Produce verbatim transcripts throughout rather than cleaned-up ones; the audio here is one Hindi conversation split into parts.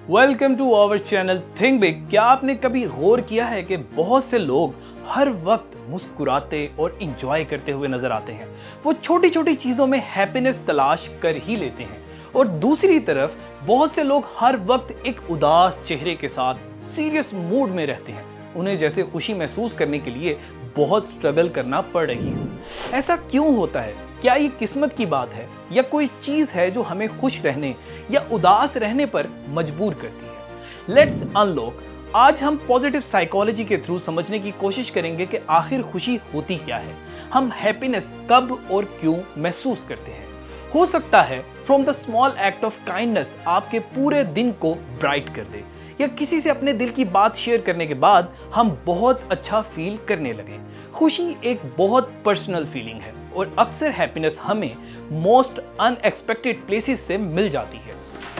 Welcome to our channel think big. क्या आपने कभी गौर किया है कि बहुत से लोग हर वक्त मुस्कुराते और इंजॉय करते हुए नजर आते हैं। वो छोटी छोटी चीजों में हैप्पीनेस तलाश कर ही लेते हैं, और दूसरी तरफ बहुत से लोग हर वक्त एक उदास चेहरे के साथ सीरियस मूड में रहते हैं। उन्हें जैसे खुशी महसूस करने के लिए बहुत स्ट्रगल करना पड़ रही हो। ऐसा क्यों होता है? क्या ये किस्मत की बात है या कोई चीज है जो हमें खुश रहने या उदास रहने पर मजबूर करती है? Let's unlock. आज हम पॉजिटिव साइकोलॉजी के थ्रू समझने की कोशिश करेंगे कि आखिर खुशी होती क्या है, हम हैप्पीनेस कब और क्यों महसूस करते हैं। हो सकता है from the small act of kindness आपके पूरे दिन को ब्राइट कर दे, या किसी से अपने दिल की बात शेयर करने के बाद हम बहुत अच्छा फील करने लगे। खुशी एक बहुत पर्सनल फीलिंग है और अक्सर हैप्पीनेस हमें मोस्ट अनएक्सपेक्टेड प्लेसेस से मिल जाती है।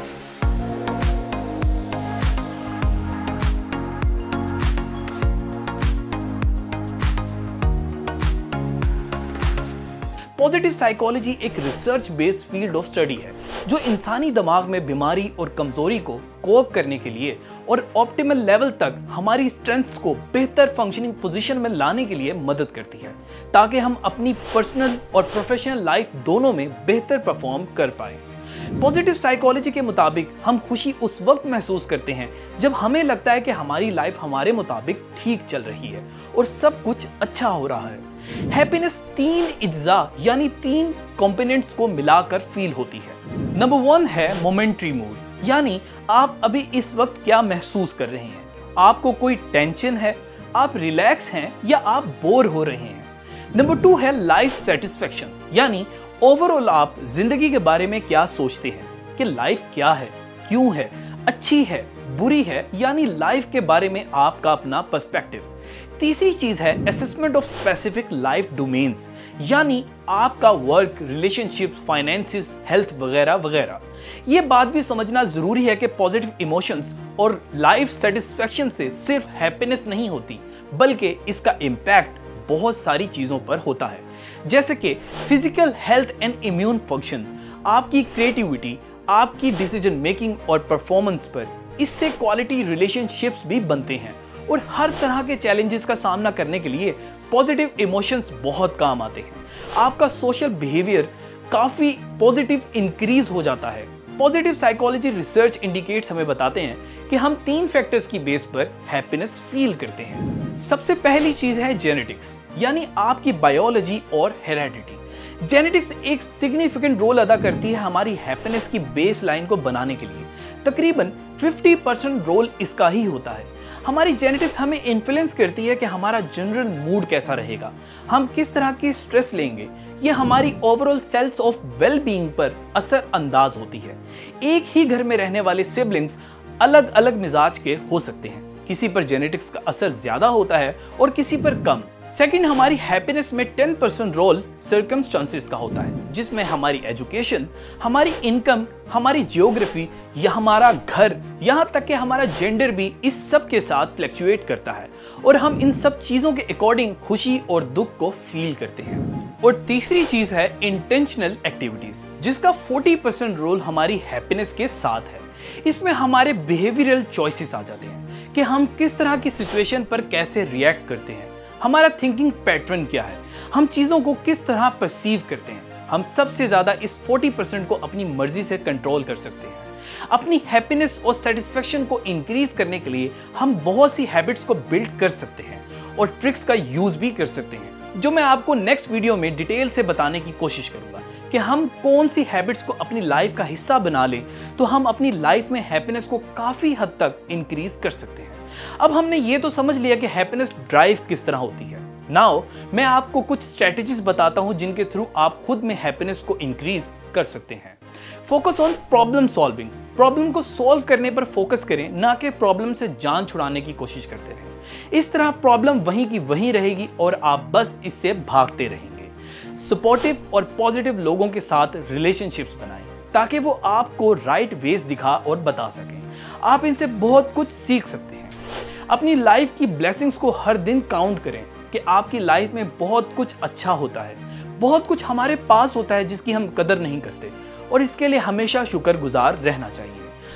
पॉजिटिव साइकोलॉजी एक research based field of study है जो इंसानी दिमाग में बीमारी और कमजोरी को कोप करने के लिए और ऑप्टिमल लेवल तक हमारी स्ट्रेंथ्स को बेहतर फंक्शनिंग पोजीशन में लाने के लिए मदद करती है, ताकि हम अपनी पर्सनल और प्रोफेशनल लाइफ दोनों में बेहतर परफॉर्म कर पाए। पॉजिटिव साइकोलॉजी के मुताबिक हम खुशी उस वक्त महसूस करते हैं जब हमें लगता है कि हमारी लाइफ हमारे मुताबिक ठीक चल रही है और सब कुछ अच्छा हो रहा है। हैप्पीनेस तीन इज्जा यानी तीन कंपोनेंट्स को मिलाकर फील होती है। नंबर वन है मोमेंट्री मूड, यानी आप अभी इस वक्त क्या महसूस कर रहे हैं। आपको कोई टेंशन है, आप रिलैक्स हैं या आप बोर हो रहे हैं। नंबर टू है लाइफ सेटिस्फेक्शन, यानी ओवरऑल आप जिंदगी के बारे में क्या सोचते हैं कि लाइफ क्या है, क्यों है, अच्छी है, बुरी है, यानी लाइफ के बारे में आपका अपना पर्सपेक्टिव। तीसरी चीज है assessment of specific life domains, यानी आपका वर्क, रिलेशनशिप, फाइनेंसिस, हेल्थ वगैरह वगैरह। ये बात भी समझना जरूरी है कि पॉजिटिव इमोशंस और लाइफ सेटिस्फेक्शन से सिर्फ हैप्पीनेस नहीं होती, बल्कि इसका इम्पैक्ट बहुत सारी चीजों पर होता है, जैसे कि physical health and immune function, आपकी क्रिएटिविटी, आपकी डिसीजन मेकिंग और परफॉर्मेंस पर। इससे क्वालिटी रिलेशनशिप्स भी बनते हैं, और हर तरह के चैलेंजेस का सामना करने के लिए पॉजिटिव इमोशंस बहुत काम आते हैं। आपका सोशल बिहेवियर काफी पॉजिटिव इंक्रीज हो जाता है। पॉजिटिव साइकोलॉजी रिसर्च इंडिकेट्स हमें बताते हैं कि हम तीन फैक्टर्स की बेस पर हैप्पीनेस फील करते हैं। सबसे पहली चीज है जेनेटिक्स, यानी आपकी बायोलॉजी और हेरेडिटी। जेनेटिक्स एक सिग्निफिकेंट रोल अदा करती है हमारी हैप्पीनेस की बेस लाइन को बनाने के लिए। तकरीबन पचास परसेंट रोल इसका ही होता है। हमारी जेनेटिक्स हमें इन्फ्लुएंस करती है कि हमारा जनरल मूड कैसा रहेगा, हम किस तरह की स्ट्रेस लेंगे। ये हमारी overall sense of well being पर असर अंदाज होती है। एक ही घर में रहने वाले सिबलिंग्स अलग अलग मिजाज के हो सकते हैं, किसी पर जेनेटिक्स का असर ज्यादा होता है और किसी पर कम। सेकंड, हमारी हैप्पीनेस में टेन परसेंट रोल सर्कमस्टांसेस का होता है, जिसमें हमारी एजुकेशन, हमारी इनकम, हमारी जियोग्राफी या हमारा घर, यहाँ तक कि हमारा जेंडर भी इस सब के साथ फ्लक्चुएट करता है, और हम इन सब चीजों के अकॉर्डिंग खुशी और दुख को फील करते हैं। और तीसरी चीज है इंटेंशनल एक्टिविटीज, जिसका चालीस परसेंट रोल हमारी हैप्पीनेस के साथ है। इसमें हमारे बिहेवियरल चॉइसेस आ जाते हैं कि हम किस तरह की सिचुएशन पर कैसे रिएक्ट करते हैं, हमारा थिंकिंग पैटर्न क्या है, हम चीजों को किस तरह परसीव करते हैं। हम सबसे ज्यादा इस चालीस परसेंट को अपनी मर्जी से कंट्रोल कर सकते हैं। अपनी हैप्पीनेस और सेटिस्फेक्शन को इंक्रीज करने के लिए हम बहुत सी हैबिट्स को बिल्ड कर सकते हैं और ट्रिक्स का यूज भी कर सकते हैं, जो मैं आपको नेक्स्ट वीडियो में डिटेल से बताने की कोशिश करूंगा कि हम कौन सी हैबिट्स को अपनी लाइफ का हिस्सा बना लें तो हम अपनी लाइफ में हैप्पीनेस को काफी हद तक इंक्रीज कर सकते हैं। अब हमने ये तो समझ लिया कि हैप्पीनेस ड्राइव किस तरह होती है। नाउ मैं आपको कुछ स्ट्रेटजीज बताता हूं जिनके थ्रू आप खुद में हैप्पीनेस को इंक्रीज कर सकते हैं। Focus on problem solving, problem को सॉल्व करने पर फोकस करें, ना कि प्रॉब्लम से जान छुड़ाने की कोशिश करते रहें। इस तरह प्रॉब्लम वहीं की वहीं रहेगी और आप बस इससे भागते रहेंगे। सपोर्टिव और पॉजिटिव लोगों के साथ रिलेशनशिप्स बनाएं, ताकि वो आपको राइट वेज दिखा और बता सकें। आप इनसे बहुत कुछ सीख सकते हैं। अपनी लाइफ की ब्लेसिंग्स को हर दिन काउंट करें कि आपकी लाइफ में बहुत कुछ अच्छा होता है, बहुत कुछ हमारे पास होता है जिसकी हम कदर नहीं करते, और इसके लिए हमेशा शुक्रगुजार रहना चाहिए।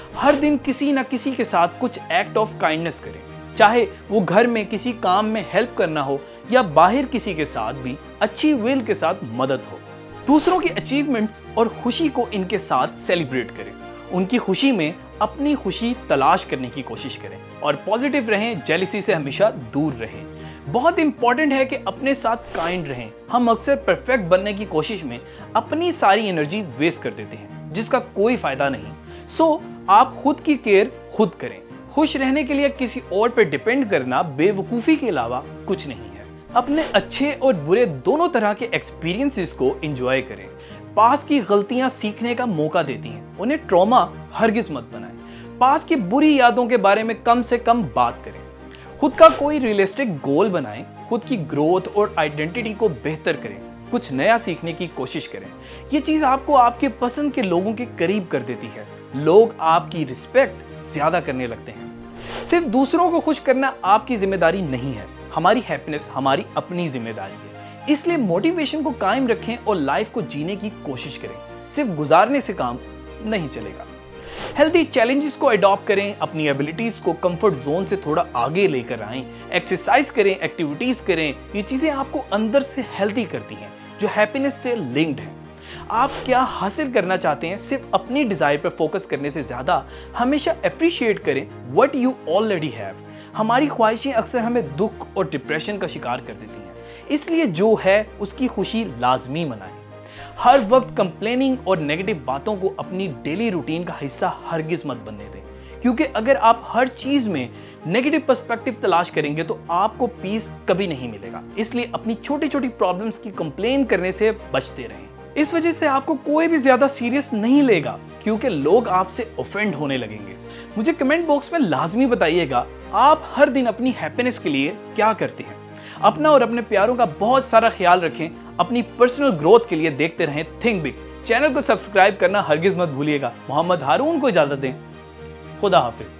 हर दिन किसी ना किसी के साथ कुछ एक्ट ऑफ काइंडनेस करें, चाहे वो घर में किसी काम में हेल्प करना हो या बाहर किसी के साथ भी अच्छी विल के साथ मदद हो। दूसरों की अचीवमेंट्स और खुशी को इनके साथ सेलिब्रेट करें, उनकी खुशी में अपनी खुशी तलाश करने की कोशिश करें और पॉजिटिव रहें, जेलसी से हमेशा दूर रहें। बहुत इंपॉर्टेंट है कि अपने साथ काइंड रहें। हम अक्सर परफेक्ट बनने की कोशिश में अपनी सारी एनर्जी वेस्ट कर देते हैं जिसका कोई फायदा नहीं। सो आप खुद की केयर खुद करें। खुश रहने के लिए किसी और पर डिपेंड करना बेवकूफ़ी के अलावा कुछ नहीं है। अपने अच्छे और बुरे दोनों तरह के एक्सपीरियंसेस को एंजॉय करें। पास की गलतियां सीखने का मौका देती हैं, उन्हें ट्रॉमा हरगिज मत बनाएं। पास की बुरी यादों के बारे में कम से कम बात करें। खुद का कोई रियलिस्टिक गोल बनाएं, खुद की ग्रोथ और आइडेंटिटी को बेहतर करें, कुछ नया सीखने की कोशिश करें। ये चीज़ आपको आपके पसंद के लोगों के करीब कर देती है। लोग आपकी रिस्पेक्ट ज्यादा करने लगते हैं। सिर्फ दूसरों को खुश करना आपकी जिम्मेदारी नहीं है, हमारी हैप्पीनेस हमारी अपनी जिम्मेदारी है। इसलिए मोटिवेशन को कायम रखें और लाइफ को जीने की कोशिश करें। सिर्फ गुजारने से काम नहीं चलेगा। हेल्दी चैलेंजेस को अडॉप्ट करें, अपनी एबिलिटीज को कंफर्ट जोन से थोड़ा आगे लेकर आएं, एक्सरसाइज करें, एक्टिविटीज करें। ये चीजें आपको अंदर से हेल्दी करती हैं, जो हैप्पीनेस से लिंक्ड है। आप क्या हासिल करना चाहते हैं, सिर्फ अपनी डिजायर पर फोकस करने से ज्यादा हमेशा अप्रिशिएट करें व्हाट यू ऑलरेडी हैव। हमारी ख्वाहिशें अक्सर हमें दुख और डिप्रेशन का शिकार कर देती हैं, इसलिए जो है उसकी खुशी लाजमी मनाएं। हर वक्त कंप्लेनिंग और नेगेटिव बातों को अपनी डेली रूटीन का हिस्सा हरगिज मत बनने दें, क्योंकि अगर आप हर चीज में नेगेटिव पर्सपेक्टिव तलाश करेंगे तो आपको पीस कभी नहीं मिलेगा। इसलिए अपनी छोटी छोटी प्रॉब्लम्स की कंप्लेन करने से बचते रहें। इस वजह से आपको कोई भी ज्यादा सीरियस नहीं लेगा, क्योंकि लोग आपसे ऑफेंड होने लगेंगे। मुझे कमेंट बॉक्स में लाजमी बताइएगा आप हर दिन अपनी हैप्पीनेस के लिए क्या करते हैं। अपना और अपने प्यारों का बहुत सारा ख्याल रखें। अपनी पर्सनल ग्रोथ के लिए देखते रहें थिंक बिग। चैनल को सब्सक्राइब करना हरगिज मत भूलिएगा। मोहम्मद हारून को इजाजत दें। खुदा हाफिज।